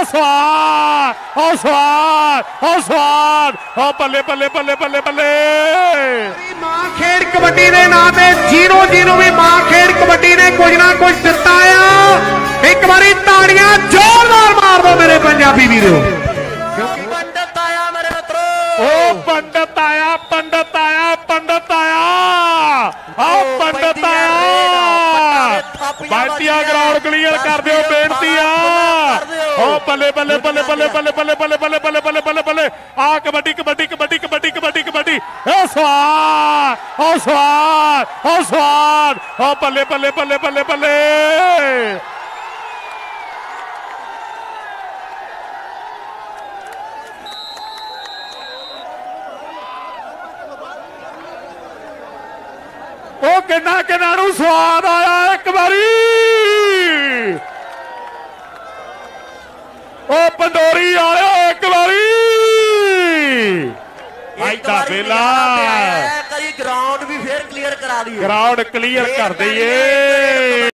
स्वाद ओ बल्ले बल्ले बल्ले बल्ले बल्ले मां खेड कबड्डी दे नां ते 0-0 भी मां खेड कबड्डी ने कुछ ना कुछ दिता है। एक बारी ताड़ियां जोरदार मार दो मेरे पंजाबी वीरो। पंडित आया मेरे मित्रों, ओ पंडित आया पंडित आया पंडित आया आओ पंडित आया। बाटिया ग्राउंड क्लीयर कर दो बेनती आ। बल्ले बल्ले बल्ले बल्ले बल्ले बल्ले बल्ले बल्ले बल्ले बल्ले बल्ले बल्ले आ कबड्डी कबड्डी कबड्डी कबड्डी कबड्डी कबड्डी स्वाद बल्ले बल्ले बल्ले बल्ले बल्ले ओ किन्ना किन्ना नूं स्वाद आया एक बारी। ओ पंडोरी आया एक बारी वेला ग्राउंड भी फिर क्लीयर करा दिए, ग्राउंड क्लीयर कर दईए।